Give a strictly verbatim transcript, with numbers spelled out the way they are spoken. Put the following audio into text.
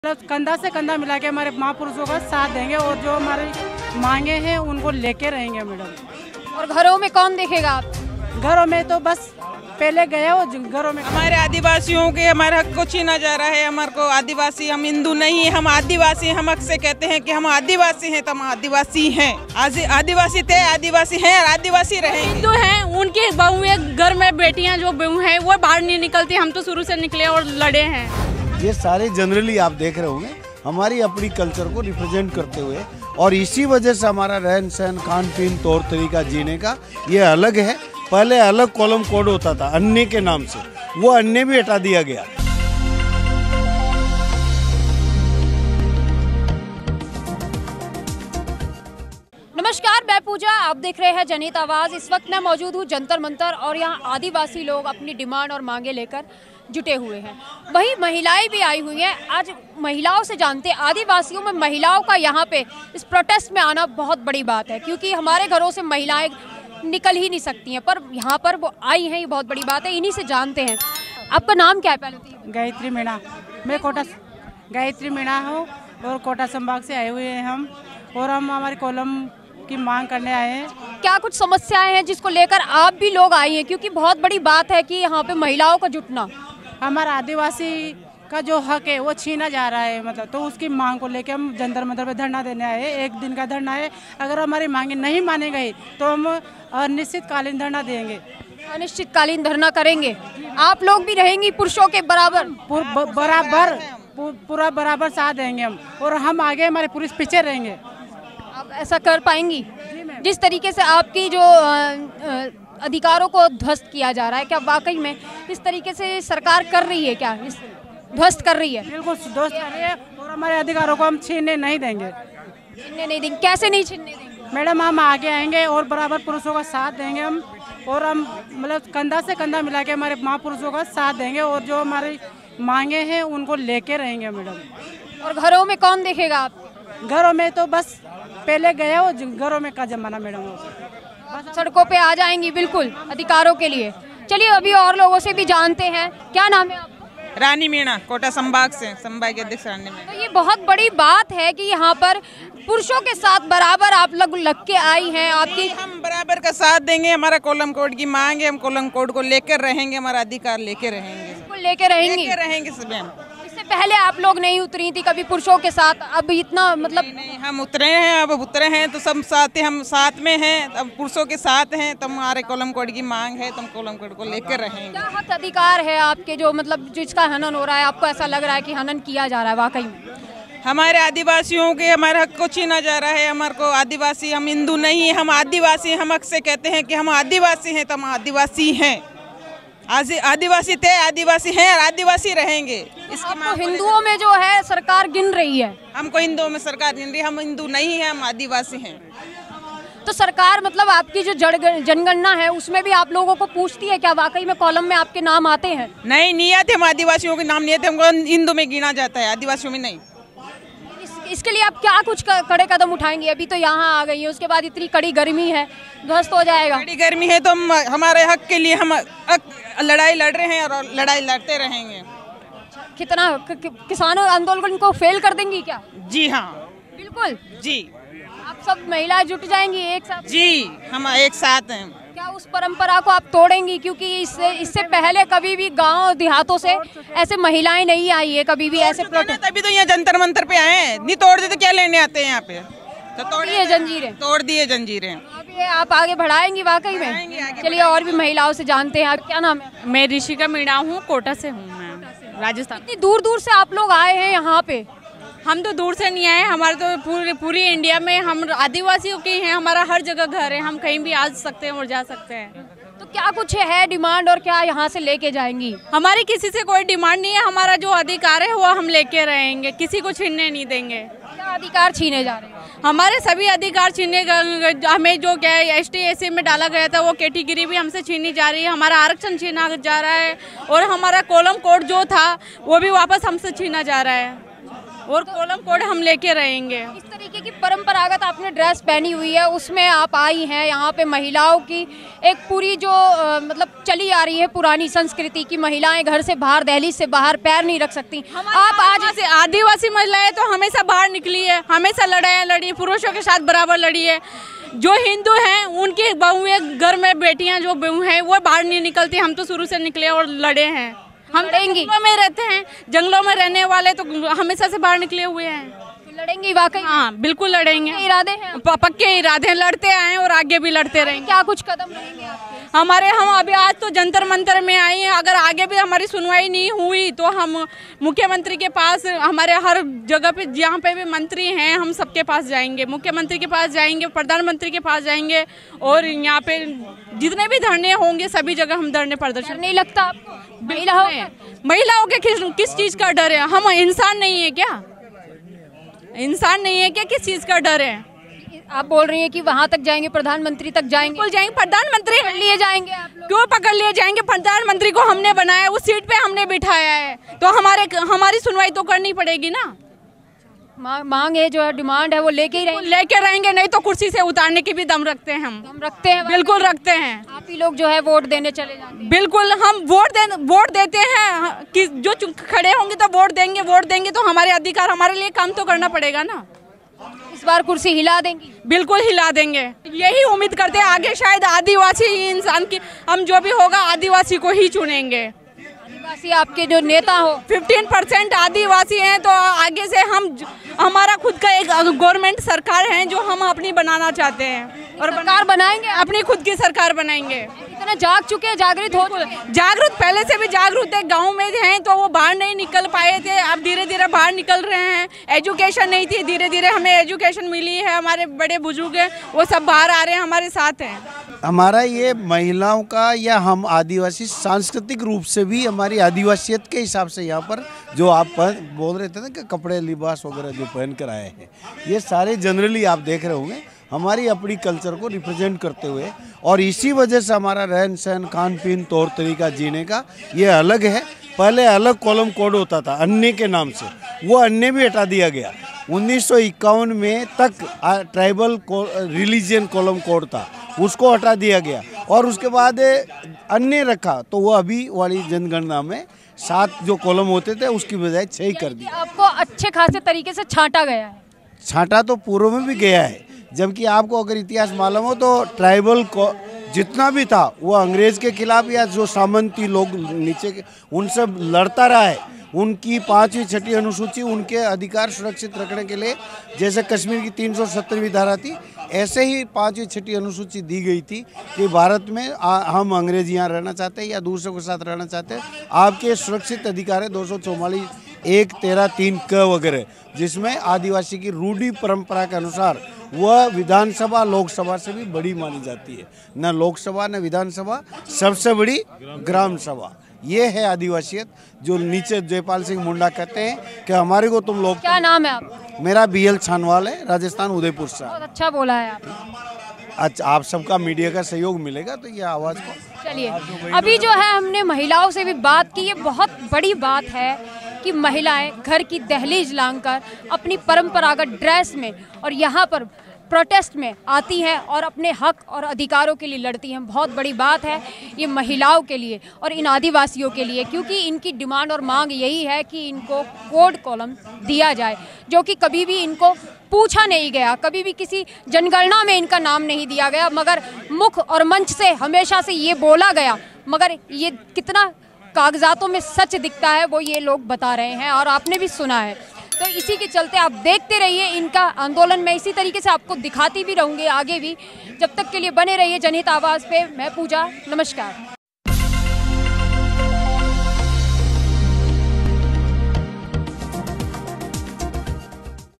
मतलब कंधा से कंधा मिला के हमारे महापुरुषों का साथ देंगे और जो हमारी मांगे हैं उनको लेके रहेंगे मैडम। और घरों में कौन देखेगा आप? घरों में तो बस पहले गए हो घरों में। हमारे आदिवासियों के हमारे हक को छीना जा रहा है। हमारे को आदिवासी, हम हिंदू नहीं, हम आदिवासी। हम हक से कहते हैं कि हम आदिवासी हैं तो हम आदिवासी हैं। आदिवासी थे, आदिवासी हैं और आदिवासी रहेंगे। हिंदू हैं, उनकी बहुएं घर में बेटियां जो बहू हैं वो बाहर नहीं निकलती। हम तो शुरू से निकले और लड़े हैं। ये सारे जनरली आप देख रहे होंगे हमारी अपनी कल्चर को रिप्रेजेंट करते हुए, और इसी वजह से हमारा रहन सहन, खान पीन, तौर तरीका जीने का ये अलग है। पहले अलग कॉलम कोड होता था अन्य के नाम से, वो अन्य भी हटा दिया गया। नमस्कार, मैं पूजा, आप देख रहे हैं जनहित आवाज। इस वक्त मैं मौजूद हूँ जंतर मंतर और यहाँ आदिवासी लोग अपनी डिमांड और मांगे लेकर जुटे हुए हैं। वहीं महिलाएं भी आई हुई हैं। आज महिलाओं से जानते हैं, आदिवासियों में महिलाओं का यहाँ पे इस प्रोटेस्ट में आना बहुत बड़ी बात है, क्योंकि हमारे घरों से महिलाएं निकल ही नहीं सकती हैं, पर यहाँ पर वो आई हैं, ये बहुत बड़ी बात है। इन्हीं से जानते हैं। आपका नाम क्या है पहले? गायत्री मीणा। मैं कोटा गायत्री मीणा हूँ और कोटा संभाग से आए हुए हैं हम, और हम हमारे कॉलम की मांग करने आए हैं। क्या कुछ समस्याएं हैं जिसको लेकर आप भी लोग आई हैं? क्योंकि बहुत बड़ी बात है कि यहाँ पे महिलाओं का जुटना। हमारा आदिवासी का जो हक है वो छीना जा रहा है, मतलब तो उसकी मांग को लेके हम जंतर मंतर पे धरना देने आए हैं। एक दिन का धरना है। अगर हमारी मांगे नहीं मानी गई तो हम अनिश्चितकालीन धरना देंगे। अनिश्चितकालीन धरना करेंगे। आप लोग भी रहेंगी पुरुषों के बराबर? बराबर पूरा बराबर साथ देंगे हम, और हम आगे, हमारे पुरुष पीछे रहेंगे। आप ऐसा कर पाएंगी? जिस तरीके से आपकी जो अधिकारों को ध्वस्त किया जा रहा है, क्या वाकई में इस तरीके से सरकार कर रही है? क्या इस ध्वस्त कर रही है? बिल्कुल ध्वस्त कर रही है, और हमारे अधिकारों को हम छीनने नहीं देंगे। छीनने नहीं देंगे? कैसे नहीं छीनने देंगे मैडम? हम आगे आएंगे और बराबर पुरुषों का साथ देंगे हम, और हम मतलब कंधा से कंधा मिला के हमारे महापुरुषों का साथ देंगे, और जो हमारी मांगे हैं उनको लेके रहेंगे मैडम। और घरों में कौन देखेगा आप? घरों में तो बस पहले गए हो घरों में का जमाना मैडम। बस सड़कों पे आ जाएंगी बिल्कुल अधिकारों के लिए। चलिए अभी और लोगों से भी जानते हैं। क्या नाम है आपका? रानी मीणा, कोटा संभाग से, संभाग के अध्यक्ष रानी मीणा। तो ये बहुत बड़ी बात है कि यहाँ पर पुरुषों के साथ बराबर आप लोग लग के आई हैं। आपकी हम बराबर का साथ देंगे। हमारा कॉलम कोड की मांग है, हम कॉलम कोड को लेकर रहेंगे, हमारा अधिकार लेके रहेंगे। इसको लेके रहेंगे लेके रहेंगे सब। हम इससे पहले आप लोग नहीं उतरी थी कभी पुरुषों के साथ? अब इतना मतलब नहीं, नहीं, हम उतरे हैं, अब उतरे हैं तो सब साथ, हम साथ में हैं, अब पुरुषों के साथ हैं। तो हमारे कॉलम कोड की मांग है, तो हम कॉलम कोड को लेकर रहेंगे। क्या हक अधिकार है आपके, जो मतलब जिसका हनन हो रहा है, आपको ऐसा लग रहा है कि हनन किया जा रहा है वाकई में? हमारे आदिवासियों के हमारे हक को छीना जा रहा है। हमारे को आदिवासी, हम हिंदू नहीं, हम आदिवासी। हम हक से कहते हैं कि हम आदिवासी हैं तो हम आदिवासी हैं। आदिवासी थे, आदिवासी हैं और आदिवासी रहेंगे। इसको हिंदुओं में जो है सरकार गिन रही है। हमको हिंदुओं में सरकार गिन रही है। हम हिंदू नहीं हैं, हम आदिवासी हैं। तो सरकार मतलब आपकी जो जनगणना है उसमें भी आप लोगों को पूछती है क्या वाकई में कॉलम में आपके नाम आते हैं? नहीं, नहीं आते। हम आदिवासियों के नाम नहीं आते, हमको हिंदू में गिना जाता है, आदिवासियों में नहीं। इस, इसके लिए आप क्या कुछ कड़े कदम उठाएंगे? अभी तो यहाँ आ गई है, उसके बाद इतनी कड़ी गर्मी है, ध्वस्त हो जाएगा। कड़ी गर्मी है तो हम हमारे हक के लिए हम लड़ाई लड़ रहे हैं और लड़ाई लड़ते रहेंगे। कितना कि, किसानों आंदोलन को फेल कर देंगी क्या? जी हाँ, बिल्कुल जी। आप सब महिलाएं जुट जाएंगी एक साथ? जी, हम एक साथ हैं। क्या उस परंपरा को आप तोड़ेंगी? क्योंकि इससे इससे पहले कभी भी गांव देहातों से ऐसे महिलाएं नहीं आई है कभी भी ऐसे प्रोटेस्ट। तभी तो यहाँ जंतर मंतर पे आए हैं। नहीं तोड़ दे तो क्या लेने आते हैं यहाँ पे? तो तोड़ दिए जंजीरें, तोड़ दिए जंजीरें। अभी आप आगे बढ़ाएंगी वाकई में? चलिए और भी महिलाओं से जानते हैं। क्या नाम है? मैं ऋषिका मीणा हूँ, कोटा से हूँ मैं, राजस्थान। इतनी दूर दूर से आप लोग आए हैं यहाँ पे? हम तो दूर से नहीं आए, हमारे तो पूरी पूरी इंडिया में हम आदिवासियों के हैं। हमारा हर जगह घर है, हम कहीं भी आ सकते हैं और जा सकते हैं। तो क्या कुछ है डिमांड, और क्या यहाँ से लेके जाएंगी? हमारी किसी से कोई डिमांड नहीं है। हमारा जो अधिकार है वो हम लेके रहेंगे, किसी को छीनने नहीं देंगे। क्या अधिकार छीने जा रहे हैं? हमारे सभी अधिकार छीने, हमें जो क्या है एस टी एस सी में डाला गया था वो कैटेगरी भी हमसे छीनी जा रही है। हमारा आरक्षण छीना जा रहा है, और हमारा कॉलम कोड जो था वो भी वापस हमसे छीना जा रहा है। और कोलम कोड हम लेके रहेंगे। इस तरीके की परंपरागत आपने ड्रेस पहनी हुई है, उसमें आप आई हैं, यहाँ पे महिलाओं की एक पूरी जो आ, मतलब चली आ रही है पुरानी संस्कृति की महिलाएं घर से बाहर, दहलीज से बाहर पैर नहीं रख सकती। आप आज से आदिवासी महिलाएं तो हमेशा बाहर निकली है, हमेशा लड़ाई लड़ी, पुरुषों के साथ बराबर लड़ी है। जो हिंदू हैं उनकी बहुएं घर में बेटियां जो बहू हैं वो बाहर नहीं निकलती, हम तो शुरू से निकले और लड़े हैं। हम जंगलों में रहते हैं, जंगलों में रहने वाले तो हमेशा से बाहर निकले हुए हैं। तो लड़ेंगी वाकई? हाँ बिल्कुल लड़ेंगे, इरादे हैं, पक्के इरादे हैं, लड़ते आए और आगे भी लड़ते रहेंगे। क्या कुछ कदम रहेंगे आपके? हमारे हम अभी आज तो जंतर मंतर में आए हैं, अगर आगे भी हमारी सुनवाई नहीं हुई तो हम मुख्यमंत्री के पास, हमारे हर जगह पे जहाँ पे भी मंत्री हैं हम सबके पास जाएंगे, मुख्यमंत्री के पास जाएंगे, प्रधानमंत्री के पास जाएंगे और यहाँ पे जितने भी धरने होंगे सभी जगह हम धरने प्रदर्शन। नहीं लगता आपको महिलाओं महिलाओं के किस किस चीज़ का डर है? हम इंसान नहीं है क्या? इंसान नहीं है क्या? किस चीज़ का डर है? आप बोल रही हैं कि वहाँ तक जाएंगे, प्रधानमंत्री तक जाएंगे? बिल्कुल जाएंगे, प्रधानमंत्री पकड़ लिए जाएंगे आप लोग? क्यों पकड़ लिए जाएंगे? प्रधानमंत्री को हमने बनाया, उस सीट पे हमने बिठाया है, तो हमारे हमारी सुनवाई तो करनी पड़ेगी ना। मांग है जो है, डिमांड है, वो लेके ही रहेंगे? लेके रहेंगे, नहीं तो कुर्सी से उतारने की भी दम रखते हैं हम। हम रखते हैं? बिल्कुल रखते हैं। आप ही लोग जो है वोट देने चले जाते हैं? बिल्कुल, हम वोट दे वोट देते हैं कि जो खड़े होंगे तो वोट देंगे, वोट देंगे तो हमारे अधिकार, हमारे लिए काम तो करना पड़ेगा ना। इस बार कुर्सी हिला देंगी? बिल्कुल हिला देंगे, यही उम्मीद करते हैं। आगे शायद आदिवासी ही इंसान की, हम जो भी होगा आदिवासी को ही चुनेंगे। आदिवासी आपके जो नेता हो? फिफ्टीन परसेंट आदिवासी हैं, तो आगे से हम, हमारा खुद का एक गवर्नमेंट सरकार है जो हम अपनी बनाना चाहते हैं और सरकार बनाएंगे, अपनी खुद की सरकार बनाएंगे। इतना जाग चुके हैं, जागृत हो चुके हैं? जागरूक पहले से भी जागरूक है, गांव में हैं तो वो बाहर नहीं निकल पाए थे, अब धीरे धीरे बाहर निकल रहे हैं। एजुकेशन नहीं थी, धीरे धीरे हमें एजुकेशन मिली है, हमारे बड़े बुजुर्ग हैं वो सब बाहर आ रहे हैं, हमारे साथ हैं। हमारा ये महिलाओं का या हम आदिवासी सांस्कृतिक रूप से भी हमारी आदिवासियत के हिसाब से यहाँ पर जो आप बोल रहे थे ना कि कपड़े लिबास वगैरह जो पहन कर आए हैं, ये सारे जनरली आप देख रहे होंगे हमारी अपनी कल्चर को रिप्रेजेंट करते हुए, और इसी वजह से हमारा रहन सहन, खान पीन, तौर तरीका जीने का ये अलग है। पहले अलग कॉलम कोड होता था अन्य के नाम से, वो अन्य भी हटा दिया गया। उन्नीस सौ इक्यावन में तक ट्राइबल रिलीजियन कॉलम कोड था, उसको हटा दिया गया और उसके बाद अन्य रखा, तो वो अभी वाली जनगणना में सात जो कॉलम होते थे उसकी बजाय छह ही कर दिया। आपको अच्छे खासे तरीके से छांटा गया है? छांटा तो पूर्व में भी गया है, जबकि आपको अगर इतिहास मालूम हो तो ट्राइबल को जितना भी था वो अंग्रेज के खिलाफ या जो सामंती लोग नीचे के उनसे लड़ता रहा है। उनकी पाँचवीं छठी अनुसूची उनके अधिकार सुरक्षित रखने के लिए, जैसे कश्मीर की तीन सौ सत्तरवीं धारा थी, ऐसे ही पाँचवीं छठी अनुसूची दी गई थी कि भारत में आ, हम अंग्रेज यहाँ रहना चाहते हैं या दूसरों के साथ रहना चाहते हैं, आपके सुरक्षित अधिकार है दो सौ चौवालीस एक तेरह तीन क वगैरह, जिसमें आदिवासी की रूढ़ी परंपरा के अनुसार वह विधानसभा लोकसभा से भी बड़ी मानी जाती है। न लोकसभा न विधानसभा, सबसे बड़ी ग्राम सभा। ये है आदिवासियत जो नीचे जयपाल सिंह मुंडा कहते हैं कि हमारे को तुम लोग। क्या नाम है आप? मेरा बी एल छानवाल है, राजस्थान उदयपुर से। बहुत अच्छा बोला है आप। अच्छा, आप सबका मीडिया का सहयोग मिलेगा तो ये आवाज़ को। चलिए, अभी जो है हमने महिलाओं से भी बात की। ये बहुत बड़ी बात है कि महिलाएं घर की दहलीज लांघकर अपनी परंपरागत ड्रेस में और यहाँ पर प्रोटेस्ट में आती हैं और अपने हक और अधिकारों के लिए लड़ती हैं। बहुत बड़ी बात है ये महिलाओं के लिए और इन आदिवासियों के लिए, क्योंकि इनकी डिमांड और मांग यही है कि इनको कोड कॉलम दिया जाए, जो कि कभी भी इनको पूछा नहीं गया, कभी भी किसी जनगणना में इनका नाम नहीं दिया गया, मगर मुख और मंच से हमेशा से ये बोला गया, मगर ये कितना कागजातों में सच दिखता है वो ये लोग बता रहे हैं और आपने भी सुना है। तो इसी के चलते आप देखते रहिए इनका आंदोलन। मैं इसी तरीके से आपको दिखाती भी रहूँगी आगे भी। जब तक के लिए बने रहिए जनहित आवाज़ पे। मैं पूजा, नमस्कार।